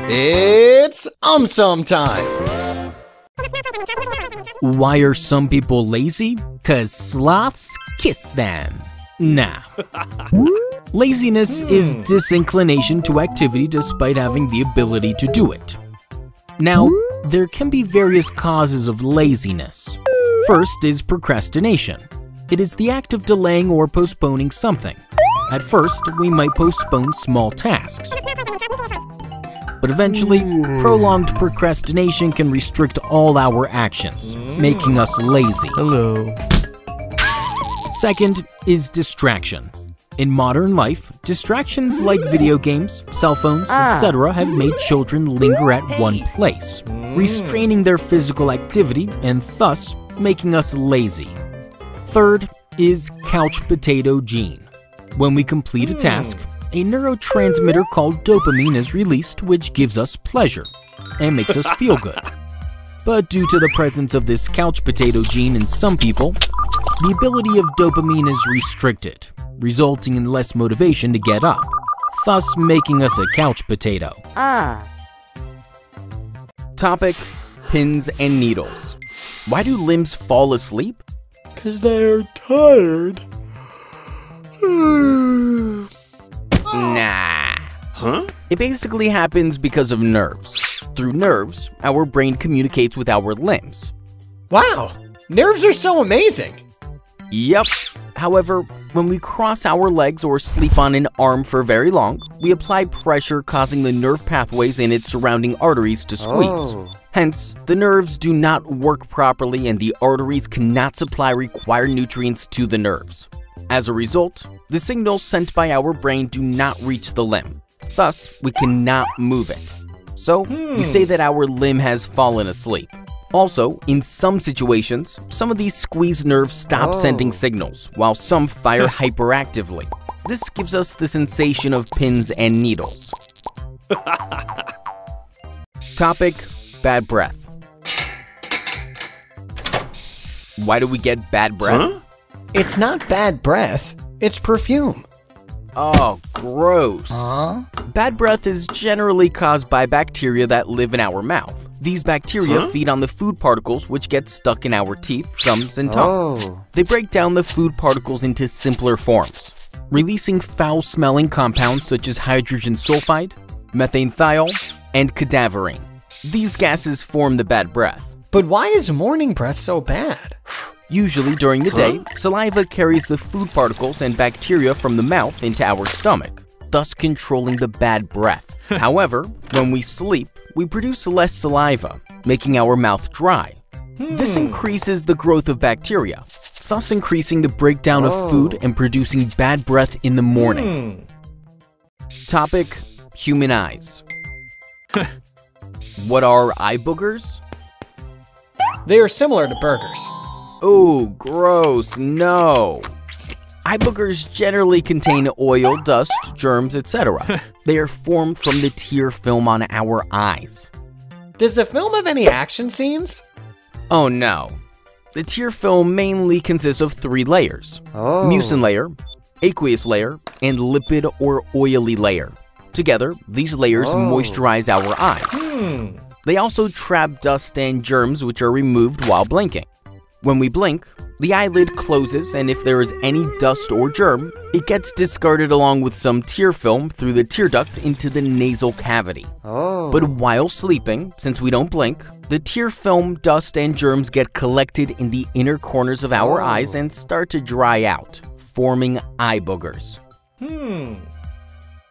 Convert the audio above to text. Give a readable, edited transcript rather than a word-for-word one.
It's time! Why are some people lazy? 'Cause sloths kiss them. Nah. Laziness is disinclination to activity despite having the ability to do it. Now, there can be various causes of laziness. First is procrastination. It is the act of delaying or postponing something. At first, we might postpone small tasks. But eventually, prolonged procrastination can restrict all our actions, making us lazy. Hello. Second is distraction. In modern life, distractions like video games, cell phones, etc. have made children linger at one place, restraining their physical activity and thus making us lazy. Third is couch potato gene. When we complete a task, a neurotransmitter called dopamine is released, which gives us pleasure and makes us feel good. But due to the presence of this couch potato gene in some people, the ability of dopamine is restricted, resulting in less motivation to get up, thus making us a couch potato. Topic: pins and needles. Why do limbs fall asleep? 'Cause they're tired. Nah. Huh? It basically happens because of nerves. Through nerves, our brain communicates with our limbs. Wow, nerves are so amazing! Yup. However, when we cross our legs or sleep on an arm for very long, we apply pressure, causing the nerve pathways in its surrounding arteries to squeeze. Hence, the nerves do not work properly and the arteries cannot supply required nutrients to the nerves. As a result, the signals sent by our brain do not reach the limb. Thus, we cannot move it. So, we say that our limb has fallen asleep. Also, in some situations, some of these squeezed nerves stop sending signals, while some fire hyperactively. This gives us the sensation of pins and needles. Topic: bad breath. Why do we get bad breath? It's not bad breath, it's perfume. Oh, gross. Bad breath is generally caused by bacteria that live in our mouth. These bacteria feed on the food particles which get stuck in our teeth, gums, and tongue. They break down the food particles into simpler forms, releasing foul-smelling compounds such as hydrogen sulfide, methanethiol, and cadaverine. These gases form the bad breath. But why is morning breath so bad? Usually during the day, saliva carries the food particles and bacteria from the mouth into our stomach, thus controlling the bad breath. However, when we sleep, we produce less saliva, making our mouth dry. This increases the growth of bacteria, thus increasing the breakdown of food and producing bad breath in the morning. Topic: human eyes. What are eye boogers? They are similar to burgers. Oh, gross, no. Eye boogers generally contain oil, dust, germs, etc. They are formed from the tear film on our eyes. Does the film have any action scenes? Oh no. The tear film mainly consists of 3 layers: mucin layer, aqueous layer, and lipid or oily layer. Together, these layers moisturize our eyes. They also trap dust and germs which are removed while blinking. When we blink, the eyelid closes, and if there is any dust or germ, it gets discarded along with some tear film through the tear duct into the nasal cavity. But while sleeping, since we don't blink, the tear film, dust, and germs get collected in the inner corners of our eyes and start to dry out, forming eye boogers.